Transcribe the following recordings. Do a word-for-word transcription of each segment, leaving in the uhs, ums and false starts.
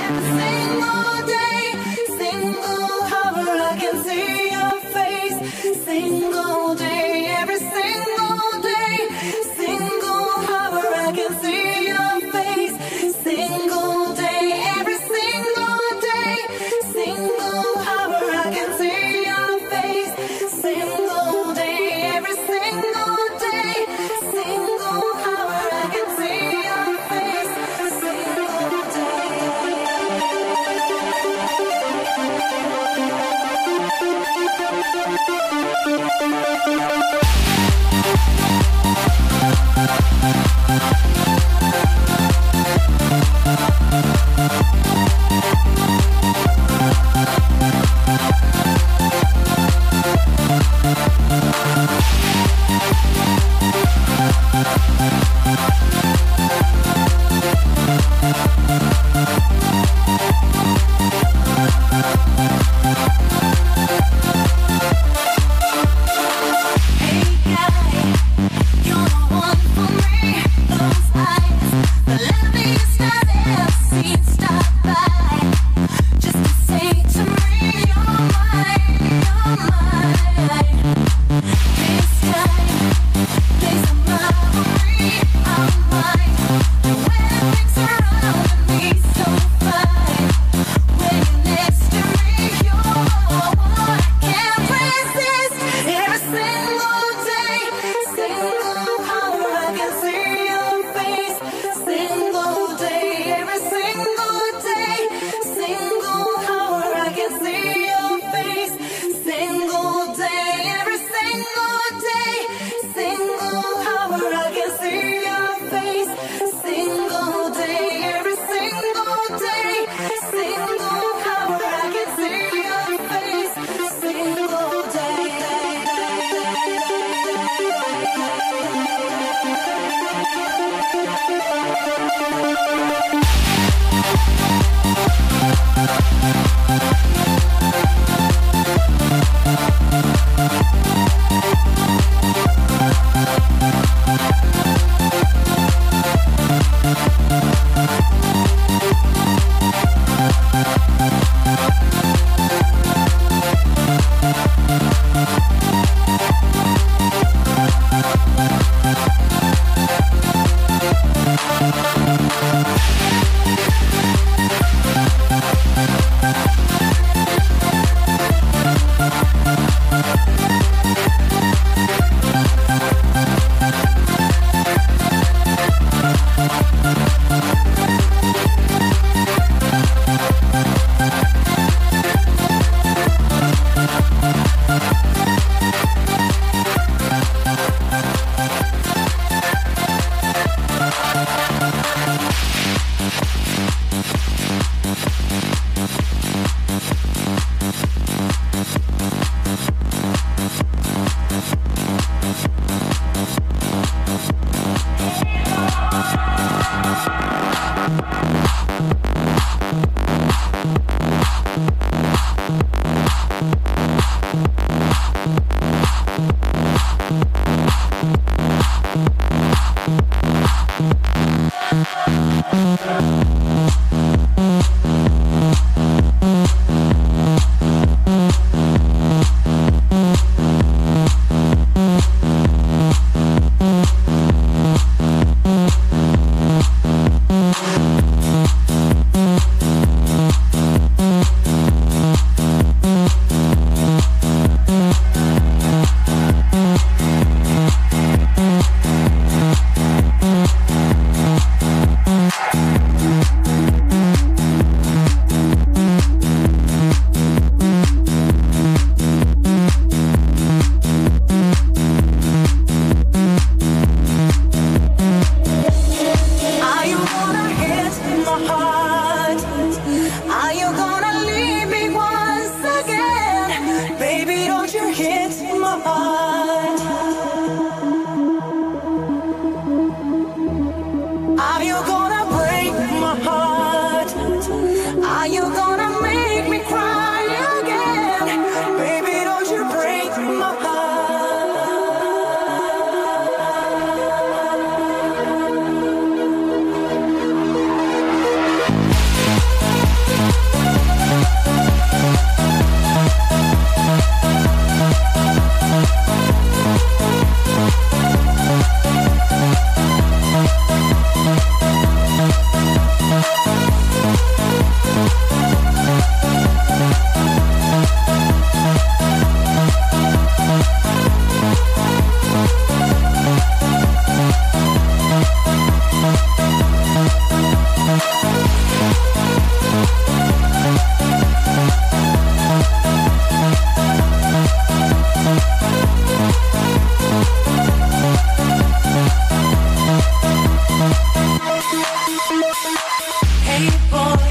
We'll be right back.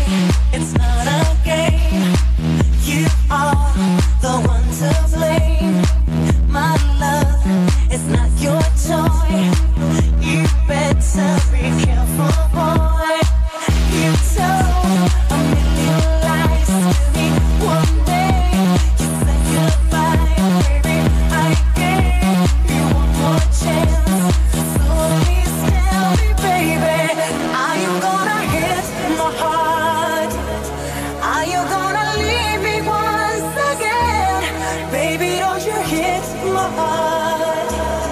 It's not a game. You are the one to blame. My love is not your toy. You better be careful, boy. You told a million lies to me one day. You said goodbye, baby. I gave you one more chance. So please tell me, baby, are you gonna hit my heart? Are you gonna leave me once again? Baby, don't you hit my heart?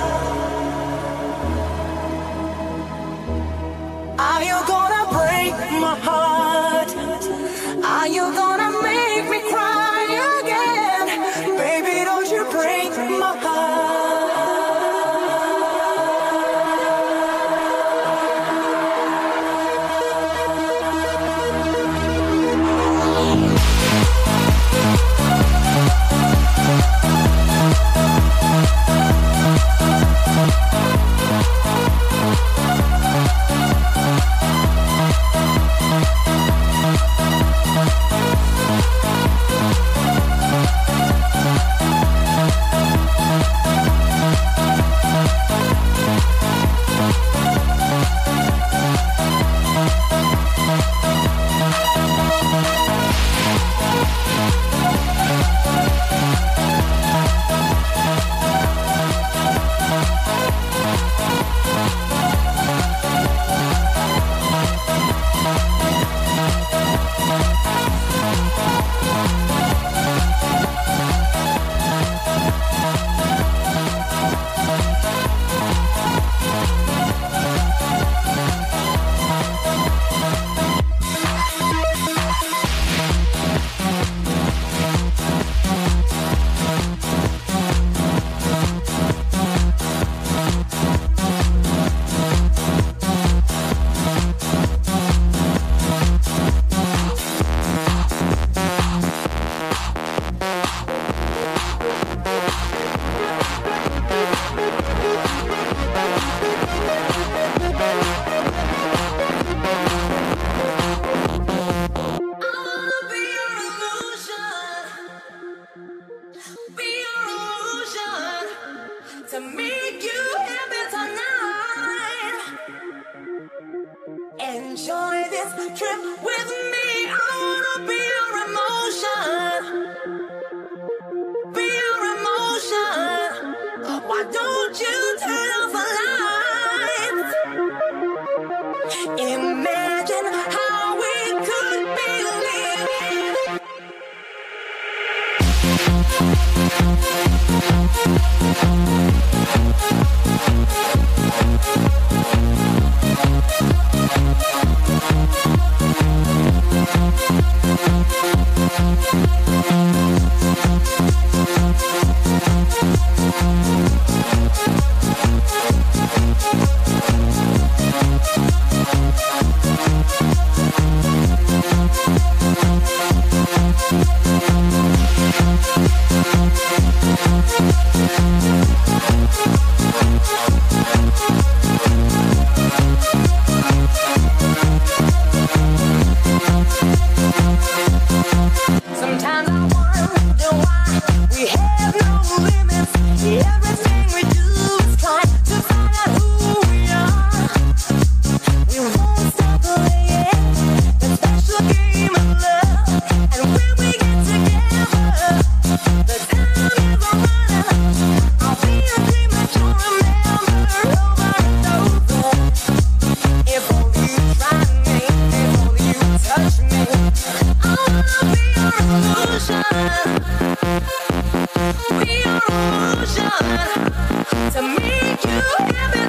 Are you gonna break my heart? Are you gonna make me cry again? Baby, don't you break my heart? To make you happy tonight. Enjoy this trip with me. I wanna be your emotion. Be your emotion. Why don't you turn off the lights? Imagine how we could be living. Sometimes I wonder why we have no limits. Everything we do is try to find out who we are. We won't stop playing the special game of love. And when we get together, the time is running. I'll be a premature remember over and over. If only you try me, if only you touch me, I wanna be your illusion. Be your illusion. To make you happy